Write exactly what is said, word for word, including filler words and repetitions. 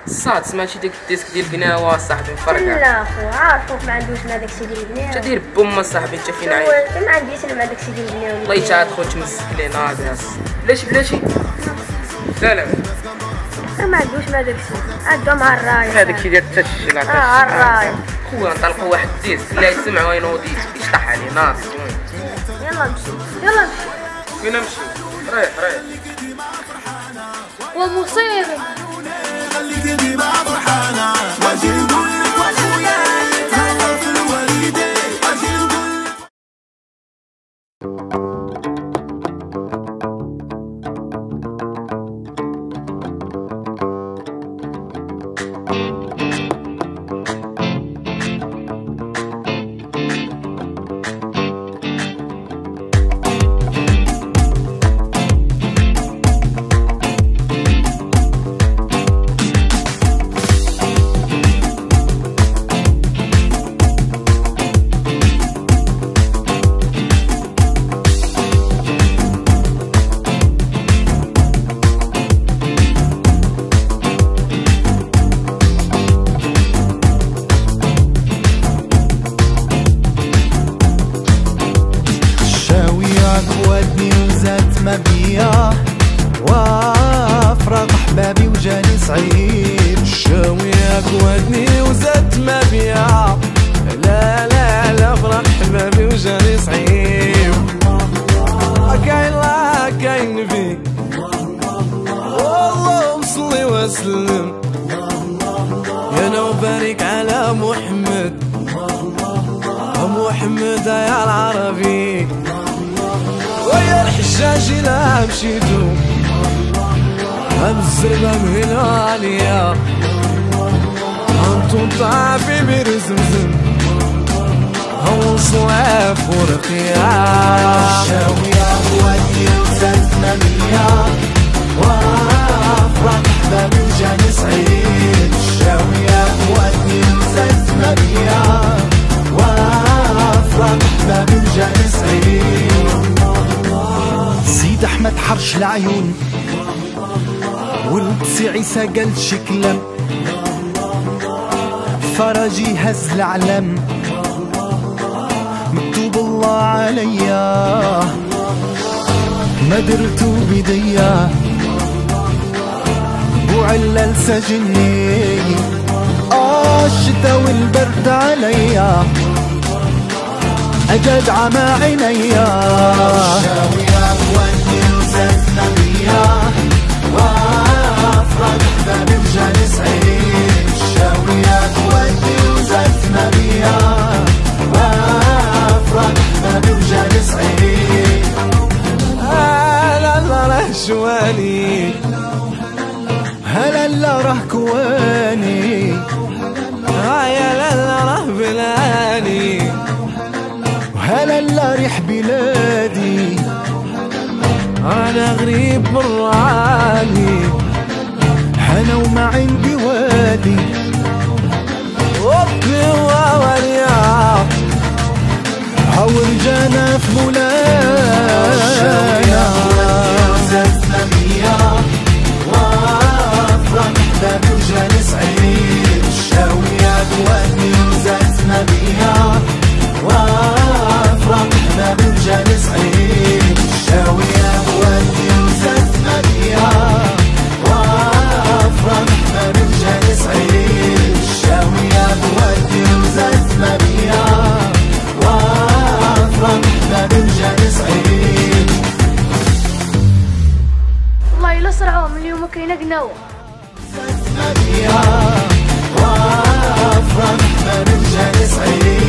صاد سمعتي داك الديسك ديال قناوه صاحبي مفرقع. لا خو عارفوك ما عندوش مع داكشي ديال البنيه. انت دير بوما صاحبي انت فين عايش؟ ما عنديش انا مع داكشي ديال البنيه. والله حتى عاد خويا تمسك لينا ناقص. بلاتي بلاتي لا لا ما عندوش مع داكشي عندهم مع الراي. هذاك الشيء ديال التشجيع لا اه الراي خويا نطلقوا واحد الديسك اللي يسمع وينوض يشطح عليه ناقص. يلا نمشي يلا نمشي. فين نمشي؟ رايح رايح ومصيبه خليك ديما فرحانه واجي نقول لك واخويا تهلا في الوالدين واجي نقول لك. ودني وزات ما بيا وافرق احبابي وجاني صعيب. شاويك ودني وزات ما بيا لا لا لا فرح احبابي وجاني صعيب. كاين لا كاين فيك والله صلي وسلم يا نوبارك على محمد محمد يا العربي ويا الحجاج لا مشيتو الزربة من هنا عليا انتو طافي بير زمزم هو صواف ورقيا. شاوية ودني وزات ما بيا وافرق احبابي وجاني صعيب. شاوية ودني وزات ما بيا وافرق احبابي وجاني صعيب. سيد احمد حرش العيون ولد سي عيسى قال شكلم فرجي هز العلم مكتوب الله عليا ما درتو بديا وعلل سجني اه الشتا والبرد عليا اجد عمى عينيا. شاوية ودني وزات نبيا وافرق احبابي وجاني صعيب. شاوية ودني وزات نبيا وافرق احبابي وجاني صعيب. هلا لا راه شواني هلا لا راه كواني هيا لا راه بلاني هلا لا ريح بلادي انا غريب مراني انا وما عندي وادي وقفي ووريا هورجانا في مولانا. شاوية وزات نبيا وافرق احبابي وجاني صعيب. شاوية ودني وزات نبيا وافرق احبابي وجاني صعيب. شاوية ودني وزات نبيا وافرق احبابي وجاني صعيب. شاوية ودني وزات نبيا وافرق احبابي وجاني صعيب. والله الا صرعوهم اليوم كاينه قناوه. نبيا وافرق احبابي وجاني صعيب.